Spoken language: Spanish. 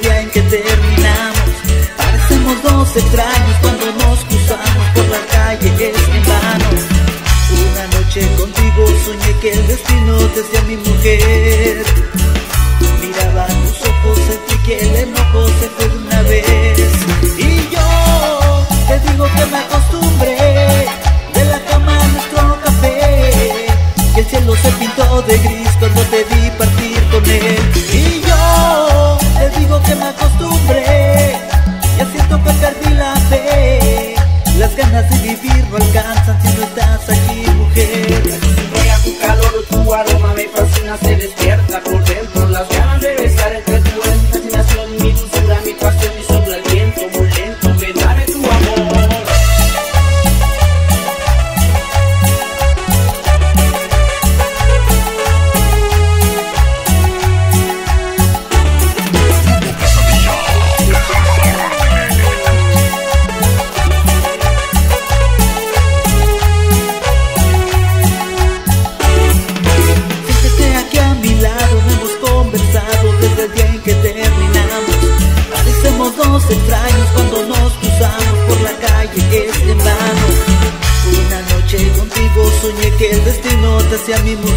día en que terminamos. Parecemos dos extraños cuando nos cruzamos por la calle, es en vano. Una noche contigo soñé que el destino te hacía mi mujer. Miraba tus ojos, sentí que el enojo se fue de una vez. Y yo te digo que me acostumbré, de la cama a nuestro café, que el cielo se pintó de gris cuando te vi partir con él. Y yo te digo que me acostumbré, ya siento que perdí la fe. Las ganas de vivir no alcanzan si no estás aquí, mujer. Me acostumbré a tu calor, tu aroma me fascina, se despierta por dentro las ganas de besar entre tu fascinación, mi dulzura, mi pasión, y sopla el viento muy lento, ven, dame tu amor. Dos extraños cuando nos cruzamos por la calle, es en vano. Una noche contigo soñé que el destino te hacía mi mujer.